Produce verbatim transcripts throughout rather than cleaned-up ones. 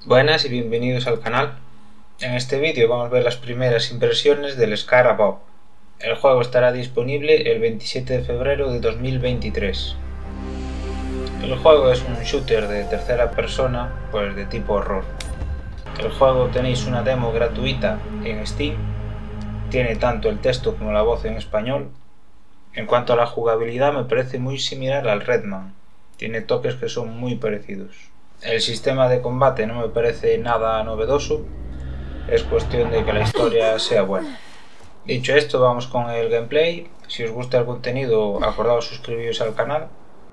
Buenas y bienvenidos al canal. En este vídeo vamos a ver las primeras impresiones del Scar Above. El juego estará disponible el veintisiete de febrero de dos mil veintitrés. El juego es un shooter de tercera persona, pues de tipo horror. El juego tenéis una demo gratuita en Steam, tiene tanto el texto como la voz en español. En cuanto a la jugabilidad, me parece muy similar al Redman, tiene toques que son muy parecidos. El sistema de combate no me parece nada novedoso, es cuestión de que la historia sea buena. Dicho esto, vamos con el gameplay. Si os gusta el contenido, acordaos suscribiros al canal.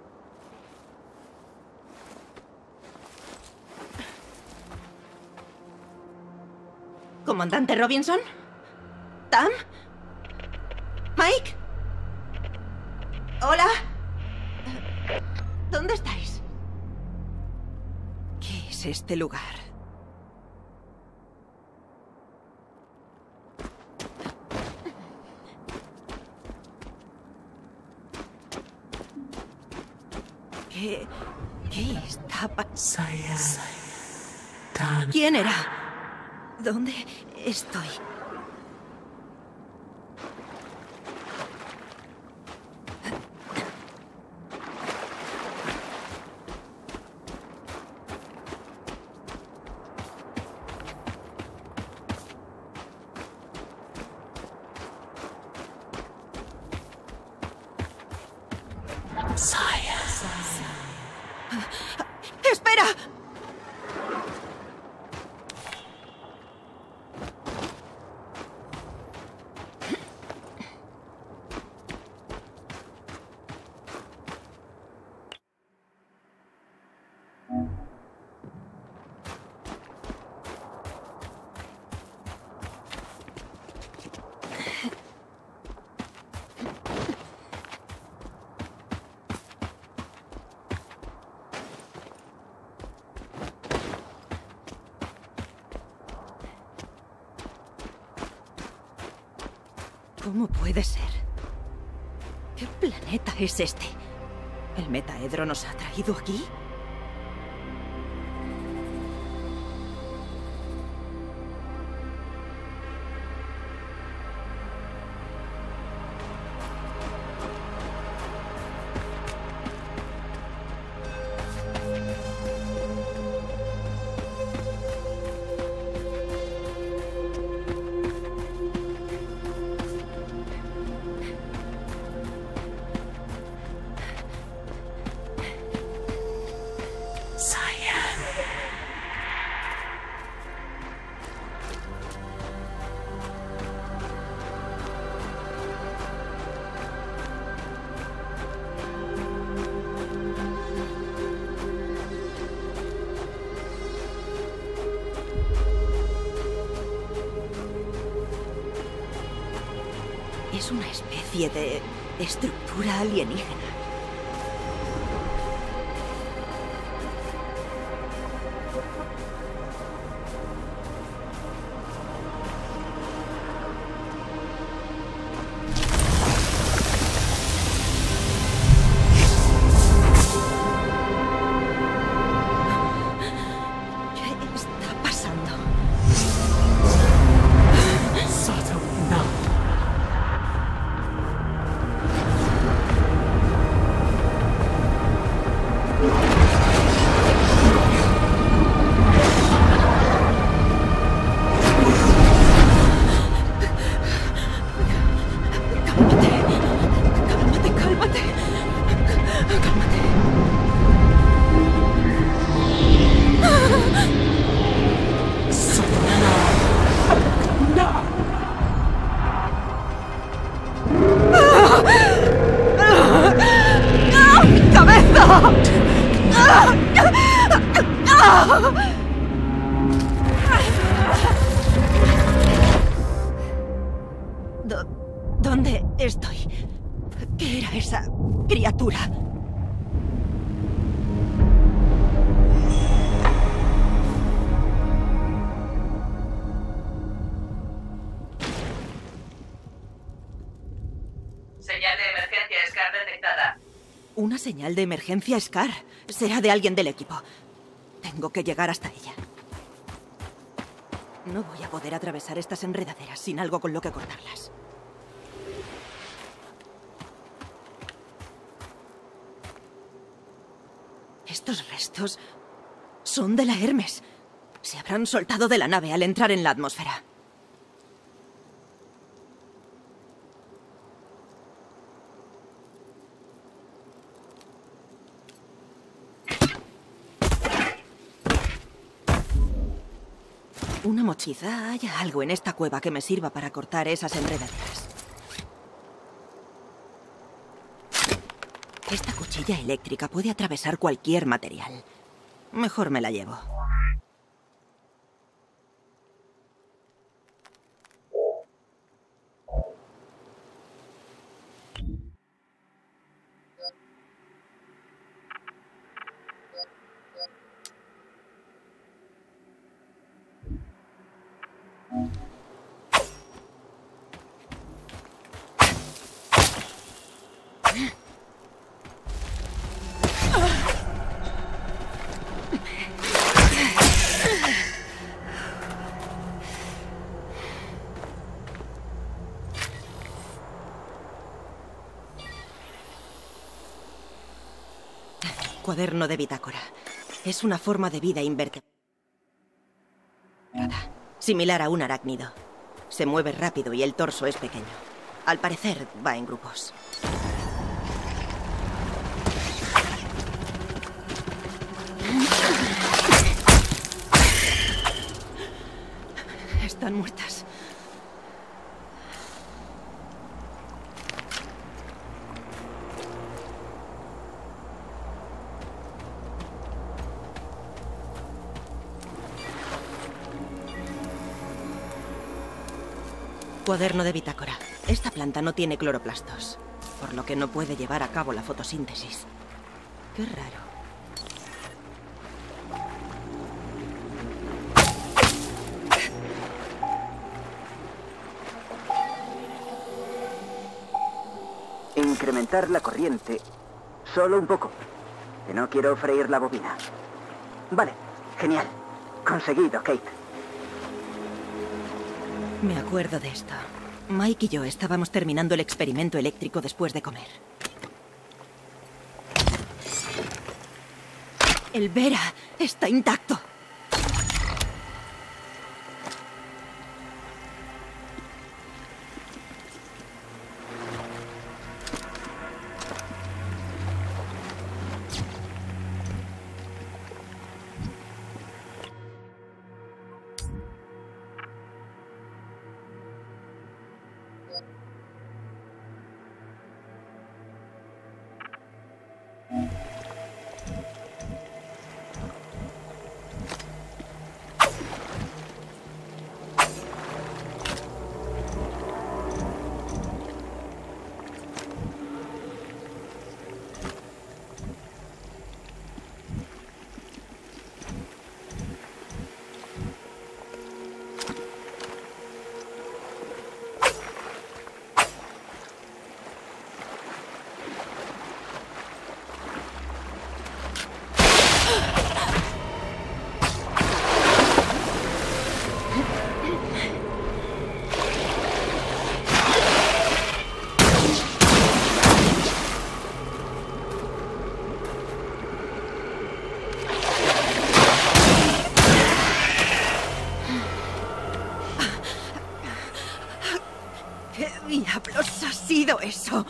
¿Comandante Robinson? ¿Tam? ¿Mike? ¿Hola? ¿Dónde estáis? ¿Qué es este lugar? ¿Qué... qué está pasando? ¿Quién era? ¿Dónde estoy? ¡Espera! ¿Cómo puede ser? ¿Qué planeta es este? ¿El metaedro nos ha traído aquí? Es una especie de estructura alienígena. ¿Qué está pasando? ¿Dó- ¿Dónde estoy? ¿Qué era esa criatura? Señal de emergencia Scar detectada. Una señal de emergencia Scar. Será de alguien del equipo. Tengo que llegar hasta ella. No voy a poder atravesar estas enredaderas sin algo con lo que cortarlas. Estos restos son de la Hermes. Se habrán soltado de la nave al entrar en la atmósfera. Una mochiza. ¿Hay algo en esta cueva que me sirva para cortar esas enredaderas? Esta cuchilla eléctrica puede atravesar cualquier material. Mejor me la llevo. Cuaderno de bitácora. Es una forma de vida invertebrada, similar a un arácnido. Se mueve rápido y el torso es pequeño. Al parecer, va en grupos. Están muertas. Cuaderno de bitácora. Esta planta no tiene cloroplastos, por lo que no puede llevar a cabo la fotosíntesis. Qué raro. Incrementar la corriente. Solo un poco. Que no quiero freír la bobina. Vale, genial. Conseguido, Kate. Me acuerdo de esto. Mike y yo estábamos terminando el experimento eléctrico después de comer. El Vera está intacto. ¿Qué diablos ha sido eso?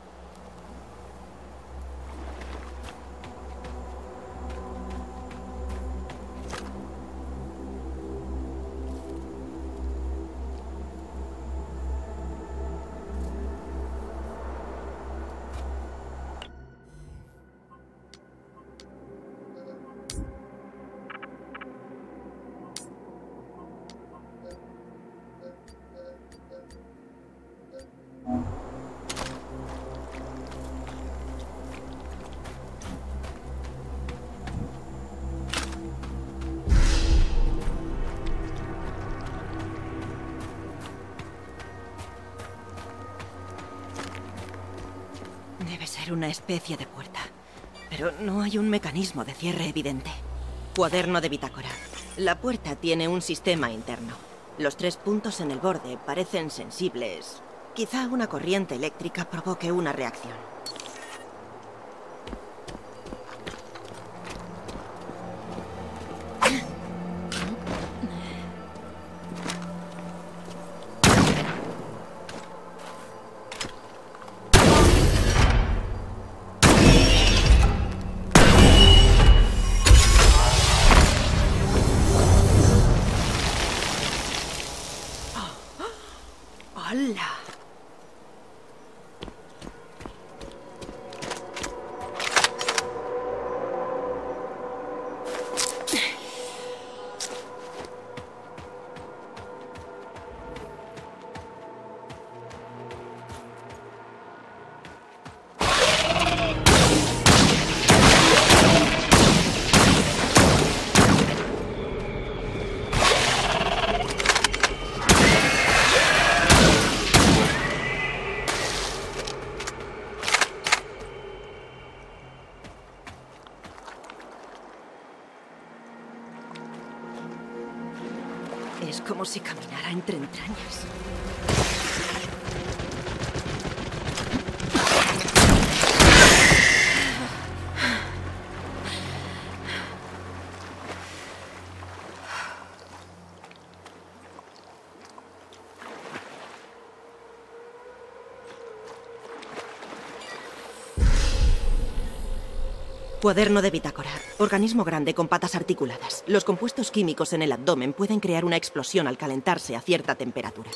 Debe ser una especie de puerta, pero no hay un mecanismo de cierre evidente. Cuaderno de bitácora. La puerta tiene un sistema interno. Los tres puntos en el borde parecen sensibles. Quizá una corriente eléctrica provoque una reacción. ¡Hala! Es como si caminara entre entrañas. Cuaderno de bitácora. Organismo grande con patas articuladas. Los compuestos químicos en el abdomen pueden crear una explosión al calentarse a cierta temperatura.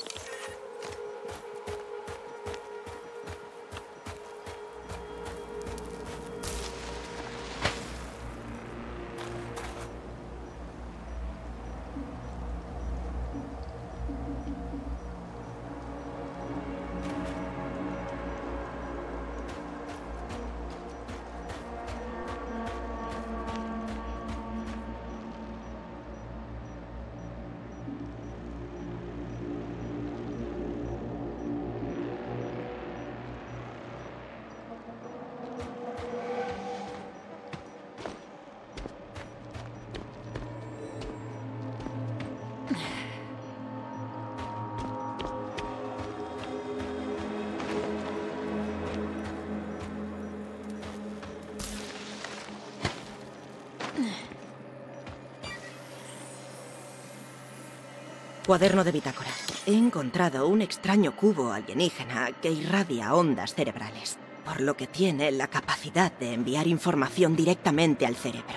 Cuaderno de bitácora. He encontrado un extraño cubo alienígena que irradia ondas cerebrales, por lo que tiene la capacidad de enviar información directamente al cerebro.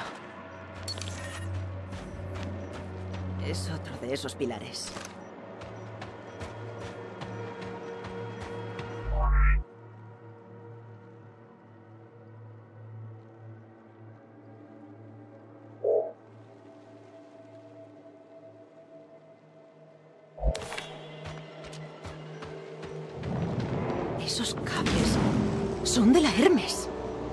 Es otro de esos pilares. Esos cables son de la Hermes.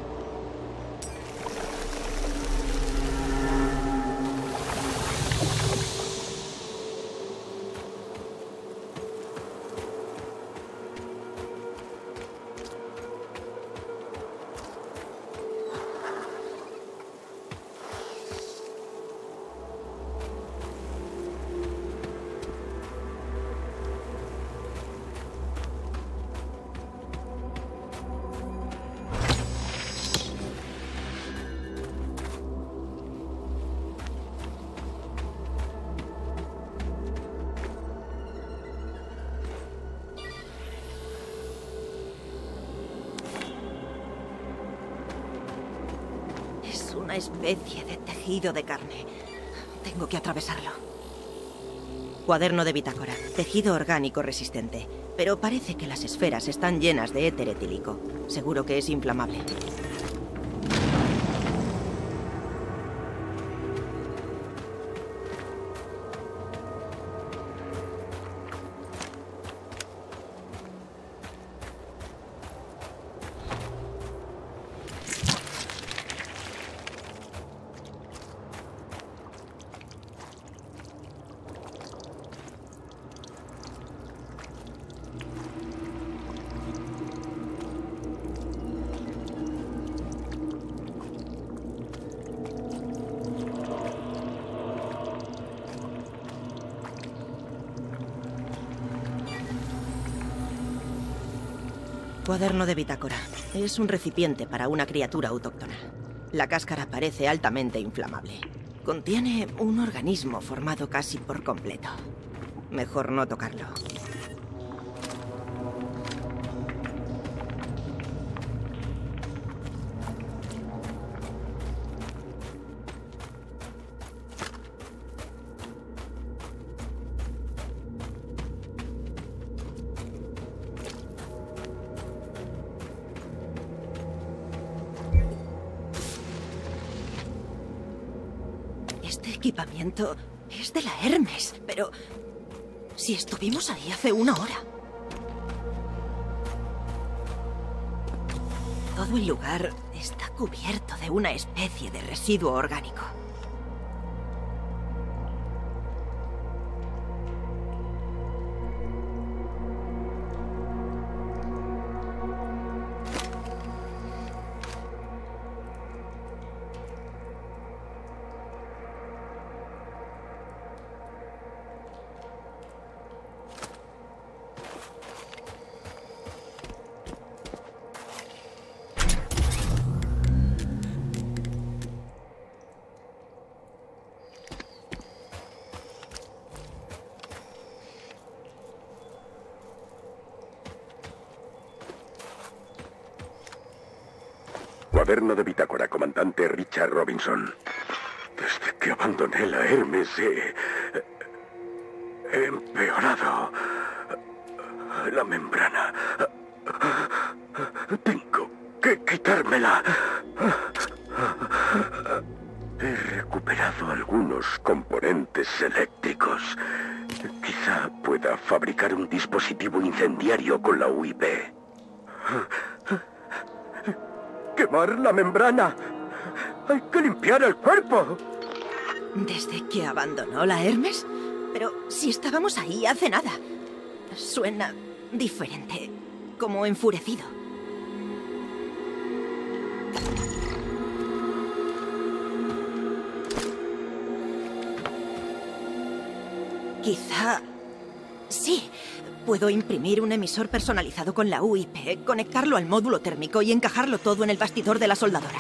Una especie de tejido de carne. Tengo que atravesarlo. Cuaderno de bitácora. Tejido orgánico resistente. Pero parece que las esferas están llenas de éter etílico. Seguro que es inflamable. Cuaderno de bitácora. Es un recipiente para una criatura autóctona. La cáscara parece altamente inflamable. Contiene un organismo formado casi por completo. Mejor no tocarlo. Este equipamiento es de la Hermes, pero si estuvimos ahí hace una hora. Todo el lugar está cubierto de una especie de residuo orgánico. Cuaderno de bitácora, comandante Richard Robinson. Desde que abandoné la Hermes he... he empeorado la membrana. Tengo que quitármela. He recuperado algunos componentes eléctricos. Quizá pueda fabricar un dispositivo incendiario con la U I P. ¡Quemar la membrana! ¡Hay que limpiar el cuerpo! ¿Desde que abandonó la Hermes? Pero si estábamos ahí hace nada. Suena diferente, como enfurecido. Quizá... sí. Puedo imprimir un emisor personalizado con la U I P, conectarlo al módulo térmico y encajarlo todo en el bastidor de la soldadora.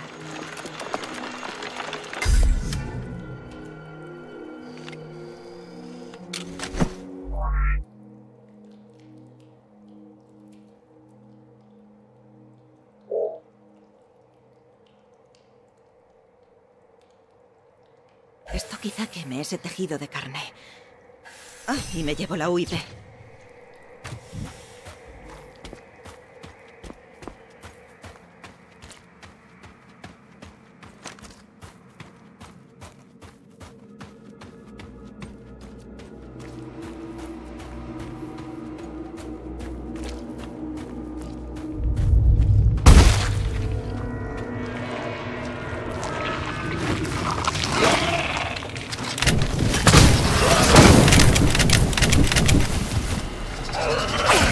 Esto quizá queme ese tejido de carne. Ah, y me llevo la U I P. ¡Ah!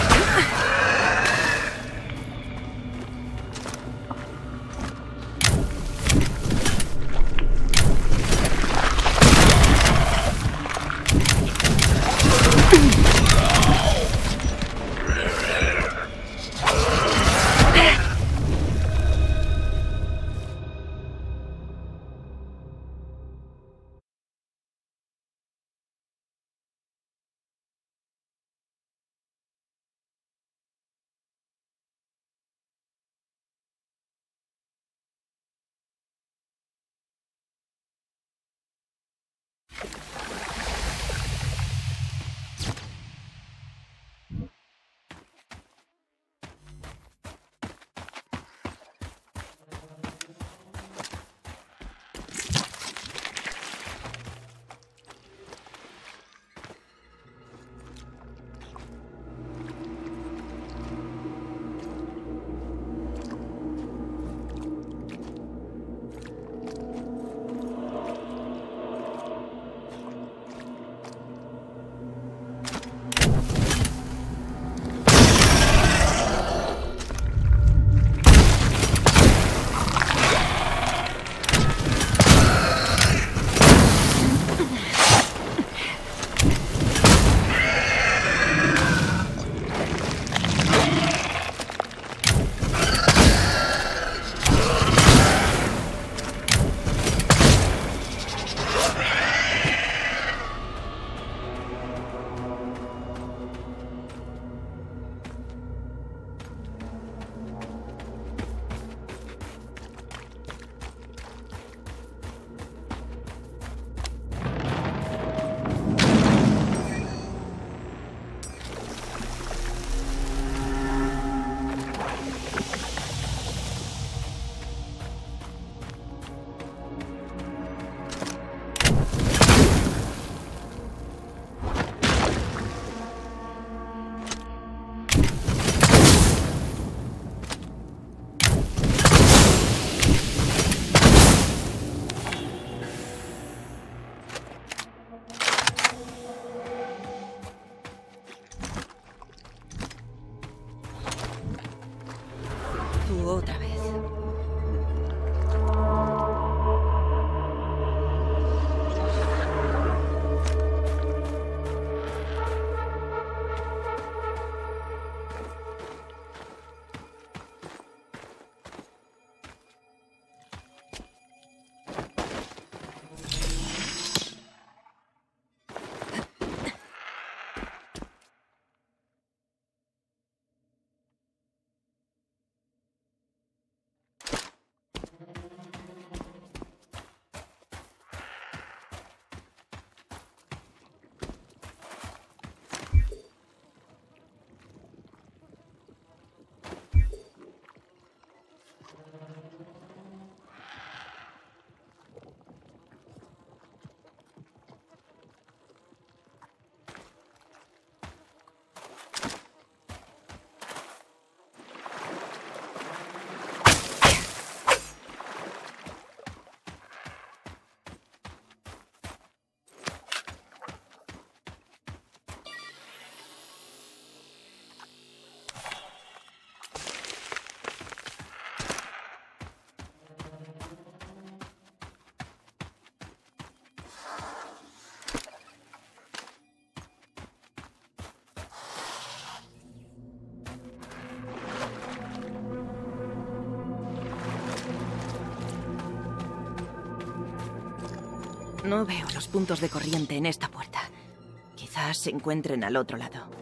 No veo los puntos de corriente en esta puerta. Quizás se encuentren al otro lado.